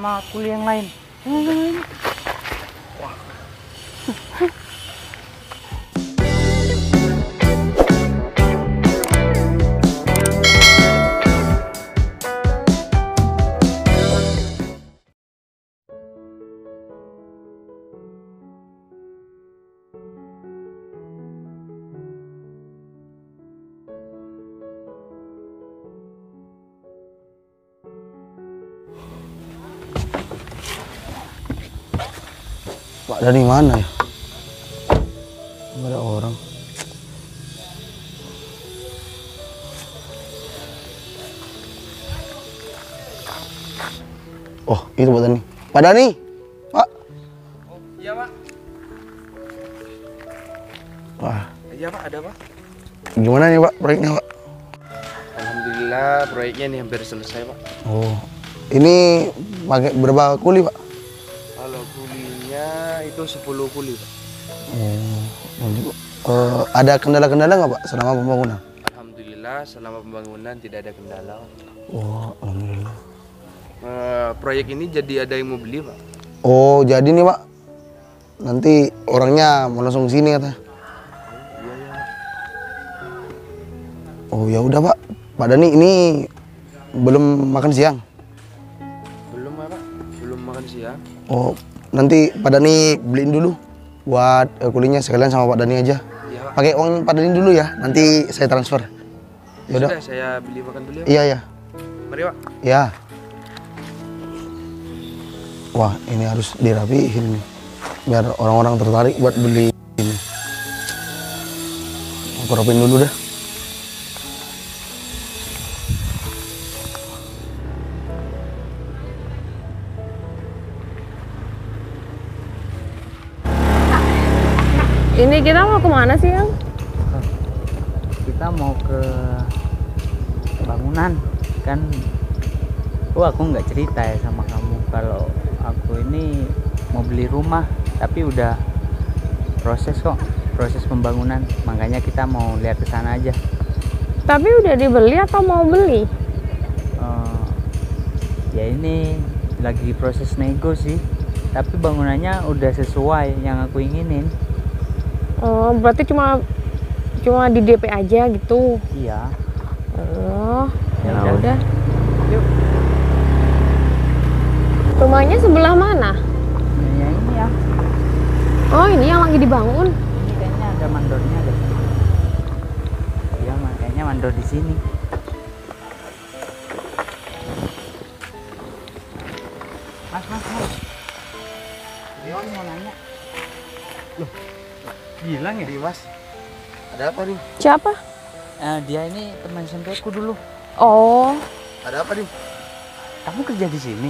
sama kuli yang lain. Wah. Pak Dani mana ya? Nggak ada orang. Oh, itu Pak Dani. Pak Dani, Pak. Oh, iya Pak. Wah, Iya Pak, ada Pak. gimana nih Pak proyeknya Pak? Alhamdulillah proyeknya nih hampir selesai Pak. Oh, ini pakai berapa kuli Pak? Kalau kulinya itu 10 kuli Pak. Ada kendala-kendala nggak Pak selama pembangunan? Alhamdulillah selama pembangunan tidak ada kendala Pak. Oh, alhamdulillah. Proyek ini jadi ada yang mau beli Pak. Oh, jadi nih Pak. Nanti orangnya mau langsung sini kata. Iya ya. Oh, ya udah Pak. Pak Dani ini belum makan siang. Belum Pak, belum makan siang. Oh, nanti Pak Dani beliin dulu buat kulinya sekalian sama Pak Dani aja. Iya Pak. Pakai uang Pak Dani dulu ya, nanti saya transfer. Ya Yaudah. sudah, saya beli makan dulu ya. Iya ya. Mari Pak. Ya. Wah, ini harus dirapihin nih, biar orang-orang tertarik buat beli ini. Aku rapin dulu dah. Ini kita mau kemana sih, Yang? Kita mau ke bangunan kan. Aku nggak cerita ya sama kamu kalau aku ini mau beli rumah, tapi udah proses pembangunan, makanya kita mau lihat ke sana aja. Tapi udah dibeli atau mau beli? Ya ini lagi proses nego sih, tapi bangunannya udah sesuai yang aku inginin. Oh, berarti cuma di DP aja gitu. Iya. Oh, ya Ya udah. Yuk. Rumahnya sebelah mana? Ya ini ya. Oh, ini yang lagi dibangun. Ini kayaknya ada mandornya deh. Iya, kayaknya mandor di sini. Mas. Dia mau nanya. Loh, bilang ya? Mas, ada apa nih? Siapa? Dia ini teman SMP-ku dulu. Oh, Ada apa nih? Kamu kerja di sini?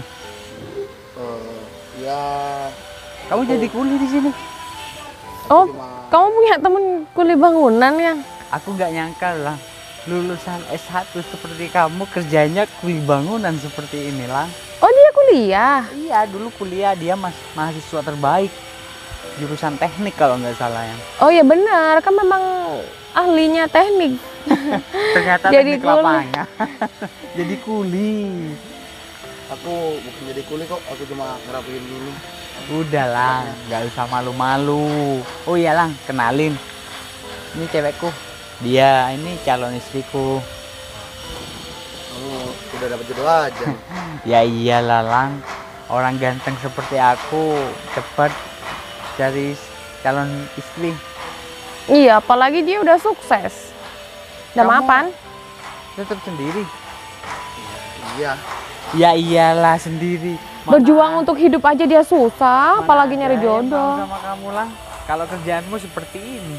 Ya, Kamu jadi kuli di sini? oh, kamu punya temen kuli bangunan ya? Aku nggak nyangka lah. Lulusan S1 seperti kamu kerjanya kuli bangunan seperti ini lah. Oh, dia kuliah. Iya, dulu kuliah dia mahasiswa terbaik jurusan teknik kalau nggak salah ya. Oh ya benar, kan memang ahlinya teknik. Ternyata Jadi teknik kuli. lapangan. Jadi kuli. aku bukan jadi kuli kok, aku cuma ngerapiin ini. Udah lah, nggak usah malu-malu. Oh iya Lang, kenalin. Ini cewekku. Dia ini calon istriku. Kamu udah dapat jodoh aja. Ya iyalah Lang. Orang ganteng seperti aku cepat cari calon istri. Iya, apalagi dia udah sukses. Udah Kamu- mapan. Tetap sendiri. Iya. Ya iyalah sendiri. Berjuang untuk hidup aja dia susah, Mana apalagi ada nyari yang mau jodoh. sama kamu Lang. Kalau kerjaanmu seperti ini.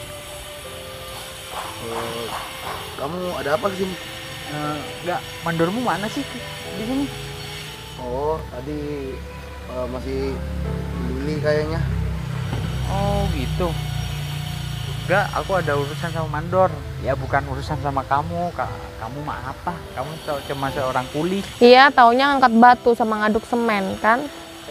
Kamu ada apa di sini? Enggak, mandormu mana sih di sini? Oh, tadi masih beli kayaknya. Oh gitu. Enggak, aku ada urusan sama mandor. Ya bukan urusan sama kamu. Kamu mah apa? Kamu cuma seorang kuli. Iya, taunya ngangkat batu sama ngaduk semen kan.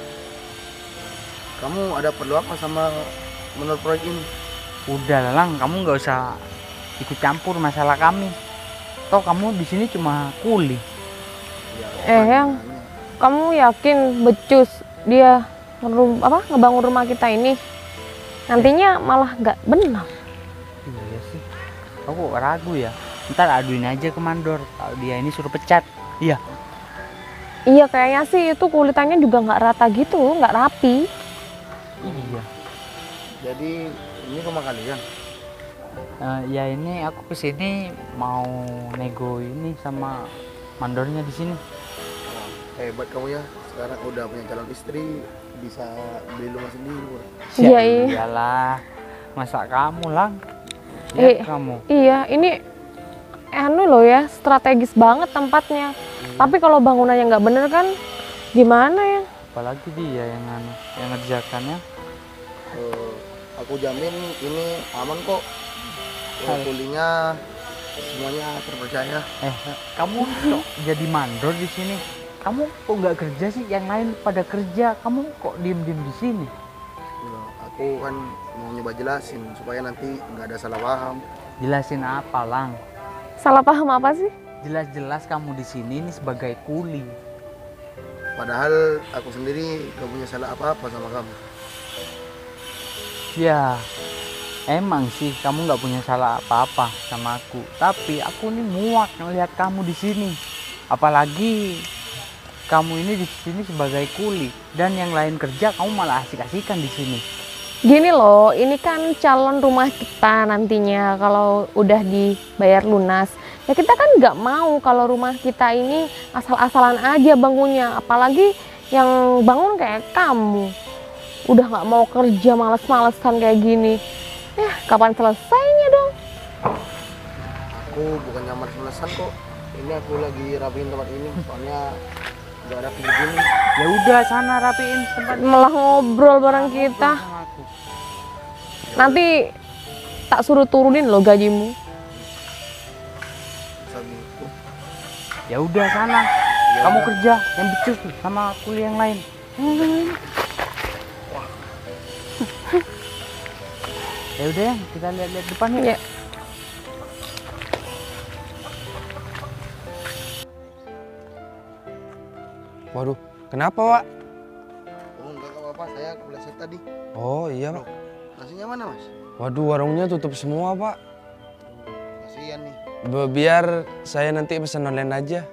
Kamu ada perlu apa sama menurut proyek ini? Udah Lang, kamu nggak usah ikut campur masalah kami. Toh kamu di sini cuma kuli. Ya, Yang kamu yakin becus dia ngebangun rumah kita ini? Nantinya malah nggak benar. Iya sih. Aku ragu ya. Ntar aduin aja ke mandor. Kalau dia ini suruh pecat. Iya. Iya kayaknya sih itu kulitannya juga nggak rata gitu, nggak rapi. Iya. Jadi ini rumah kalian? Ya ini aku kesini mau nego ini sama mandornya di sini. Hebat kamu ya, sekarang udah punya calon istri, bisa beli rumah sendiri. Bro. Iya, Ya iya. iyalah. Masa kamu lang? Lihat kamu. Iya, ini anu loh ya, strategis banget tempatnya. Tapi kalau bangunannya nggak bener kan gimana ya? Apalagi dia yang ngerjakannya. Aku jamin ini aman kok. Kulinya semuanya terpercaya. Kamu kok jadi mandor di sini? Kamu kok nggak kerja sih? Yang lain pada kerja, kamu kok diem-diem di sini? Aku kan mau nyoba jelasin supaya nanti nggak ada salah paham. Jelasin apa, Lang? Salah paham apa sih? Jelas-jelas kamu di sini ini sebagai kuli. Padahal aku sendiri gak punya salah apa-apa sama kamu. Ya, emang sih kamu nggak punya salah apa-apa sama aku. Tapi aku nih muak ngelihat kamu di sini. Apalagi kamu ini di sini sebagai kuli dan yang lain kerja, kamu malah asik-asikan di sini. Gini loh, ini kan calon rumah kita nantinya kalau udah dibayar lunas. Ya kita kan nggak mau kalau rumah kita ini asal-asalan aja bangunnya. Apalagi yang bangun kayak kamu. Udah nggak mau kerja, males-malesan kayak gini. Kapan selesainya dong? Aku bukan nyamar selesan kok. Ini aku lagi rapiin tempat ini, soalnya nggak ada begini. Ya udah sana rapiin tempat Malah ngobrol bareng kita. sama aku. Nanti tak suruh turunin loh gajimu. Bisa gitu. Ya udah sana. Kamu kerja yang becus tuh sama kuli yang lain. Ya udah ya, kita lihat-lihat depan yuk. Ya. Waduh, kenapa, Wak? Oh enggak apa-apa, saya kepleset tadi. Oh iya, Pak. Nasinya mana mas? Waduh, warungnya tutup semua, Pak. Kasihan nih. Biar saya nanti pesan online aja.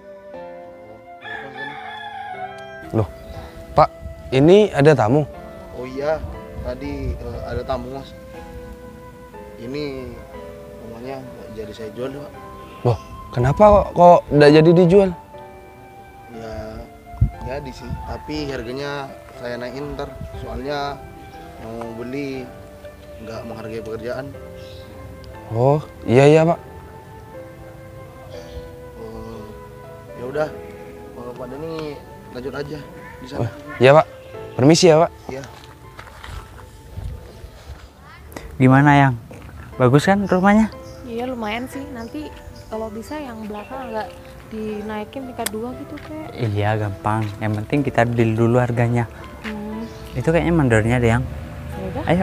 Loh, Pak, ini ada tamu. Oh iya, tadi ada tamu mas. Ini rumahnya nggak jadi saya jual pak. Loh, kenapa kok nggak jadi dijual? Ya jadi sih, tapi harganya saya naikin ntar. Soalnya mau beli nggak menghargai pekerjaan. Oh, iya Pak. Ya udah, Pak Dani lanjut aja di sana. Oh, iya Pak, permisi ya Pak. Iya. Gimana yang? Bagus kan rumahnya? Iya lumayan sih. Nanti kalau bisa yang belakang agak dinaikin tingkat 2 gitu kayak. Iya gampang. Yang penting kita deal dulu harganya. Itu kayaknya mandornya deh yang. Yaudah. Ayo.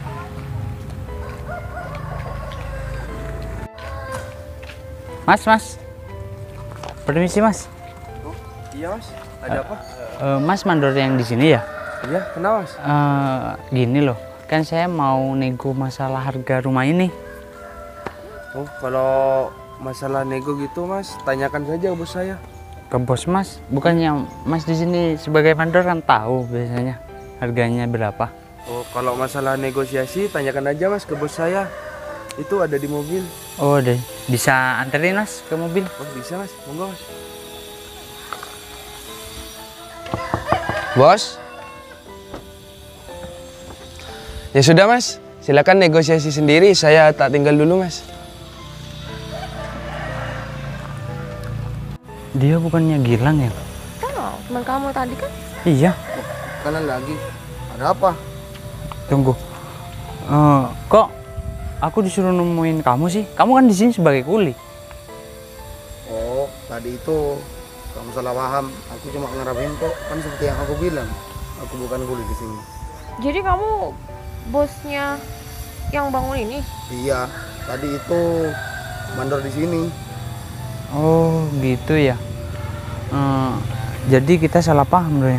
Mas. Permisi mas. Iya Mas, ada apa? Mas mandor yang di sini ya? Iya, kenapa Mas? Gini loh. Kan saya mau nego masalah harga rumah ini. Oh, kalau masalah nego gitu Mas, tanyakan saja ke bos saya. Ke bos mas, bukannya mas di sini sebagai mandor kan tahu biasanya harganya berapa? Oh, kalau masalah negosiasi tanyakan aja Mas ke bos saya. Itu ada di mobil. Oh deh, bisa anterin mas ke mobil? Oh, bisa Mas, monggo Mas. Bos. Ya sudah Mas, silakan negosiasi sendiri, saya tak tinggal dulu Mas. Dia bukannya Gilang ya? Oh, teman kamu tadi kan? Iya. Kanan lagi. Ada apa? Tunggu. Kok aku disuruh nemuin kamu sih? Kamu kan di sini sebagai kuli. Oh, tadi itu kamu salah paham. Aku cuma ngerapin kok. Kan seperti yang aku bilang. Aku bukan kuli di sini. Jadi kamu bosnya yang bangun ini? Iya, tadi itu mandor di sini. Oh gitu ya. Jadi kita salah paham loh ya.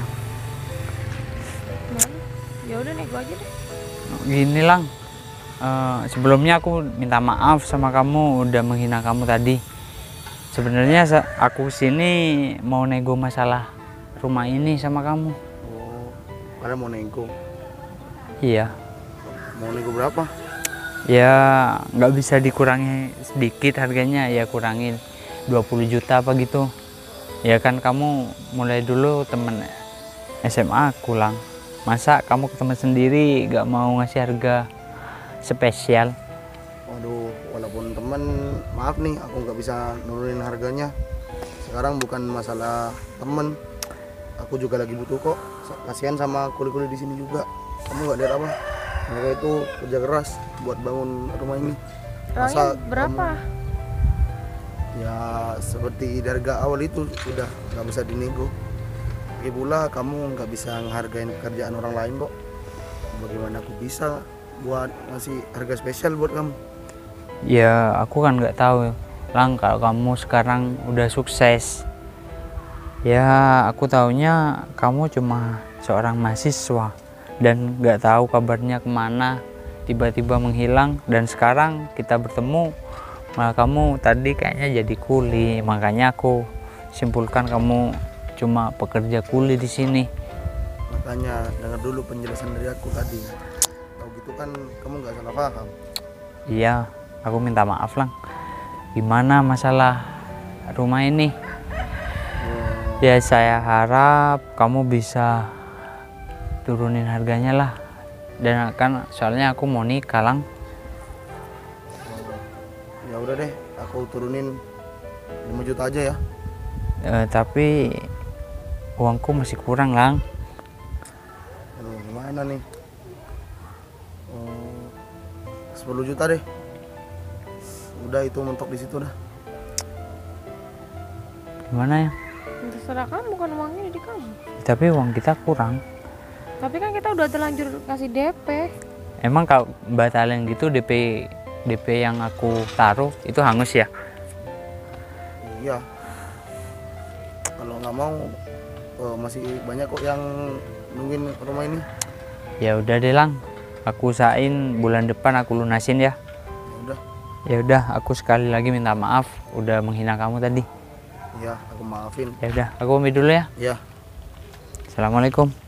Ya udah nego aja deh. Gini Lang, sebelumnya aku minta maaf sama kamu udah menghina kamu tadi. Sebenarnya aku sini mau nego masalah rumah ini sama kamu. Oh, kalian mau nego? Iya. Mau nego berapa? Ya nggak bisa dikurangi sedikit harganya, ya kurangin 20 juta apa gitu. Ya kan kamu mulai dulu temen SMA aku Lang. Masa kamu ke teman sendiri gak mau ngasih harga spesial? Waduh, walaupun teman, maaf nih, aku nggak bisa nurunin harganya. Sekarang bukan masalah temen, aku juga lagi butuh kok. Kasihan sama kuli-kuli di sini juga. Kamu nggak lihat apa? Mereka itu kerja keras buat bangun rumah ini. Orangnya berapa? Ya seperti di harga awal itu udah nggak bisa dinego. Lagi pula kamu nggak bisa menghargain pekerjaan orang lain kok. Bagaimana aku bisa buat ngasih harga spesial buat kamu? Ya aku kan nggak tahu Lang, kalau kamu sekarang udah sukses. Ya aku taunya kamu cuma seorang mahasiswa dan nggak tahu kabarnya kemana, tiba-tiba menghilang, dan sekarang kita bertemu malah kamu tadi kayaknya jadi kuli. Makanya aku simpulkan kamu cuma pekerja kuli di sini. Makanya dengar dulu penjelasan dari aku tadi. Kalau gitu kan kamu nggak salah paham. Iya, aku minta maaf Lang. Gimana masalah rumah ini? Ya saya harap kamu bisa turunin harganya lah. Dan kan soalnya aku mau nikah Lang. Ya udah deh, aku turunin 5 juta aja ya. Tapi uangku masih kurang Lang. Aduh, gimana nih? 10 juta deh. Udah itu mentok di situ dah. Gimana ya? Terserah kamu, bukan uangnya di kamu. Tapi uang kita kurang. Tapi kan kita udah terlanjur kasih DP. Emang kalau batalin gitu DP yang aku taruh itu hangus ya? Iya. Kalau nggak mau, masih banyak kok yang nungguin rumah ini. Ya udah deh Lang, aku usahain bulan depan aku lunasin ya. Ya udah. Ya udah, aku sekali lagi minta maaf udah menghina kamu tadi. Iya, aku maafin. Ya udah, aku pamit dulu ya. Iya. Assalamualaikum.